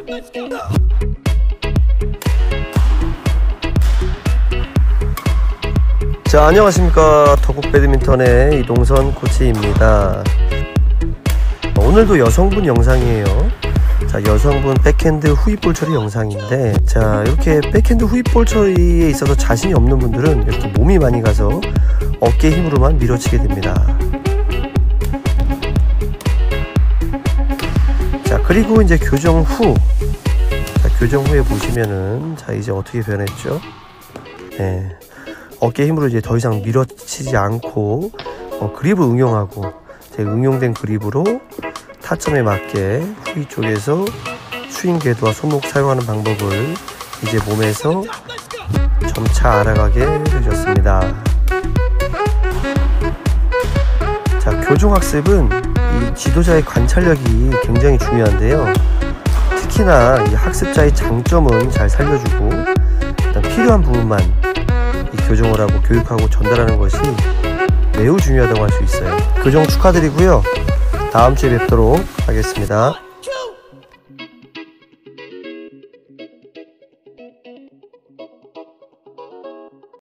자, 안녕하십니까. 더국 배드민턴의 이동선 코치입니다. 오늘도 여성분 영상이에요. 자, 여성분 백핸드 후입볼 처리 영상인데, 자, 이렇게 백핸드 후입볼 처리에 있어서 자신이 없는 분들은 이렇게 몸이 많이 가서 어깨 힘으로만 밀어치게 됩니다. 자, 그리고 이제 교정 후, 자, 교정 후에 보시면은, 자, 이제 어떻게 변했죠? 네. 어깨 힘으로 이제 더 이상 밀어치지 않고 그립을 응용하고, 제 응용된 그립으로 타점에 맞게 후위 쪽에서 스윙 궤도와 손목 사용하는 방법을 이제 몸에서 점차 알아가게 되셨습니다. 자, 교정학습은 이 지도자의 관찰력이 굉장히 중요한데요. 특히나 이 학습자의 장점은 잘 살려주고, 일단 필요한 부분만 이 교정을 하고 교육하고 전달하는 것이 매우 중요하다고 할 수 있어요. 교정 축하드리고요. 다음 주에 뵙도록 하겠습니다.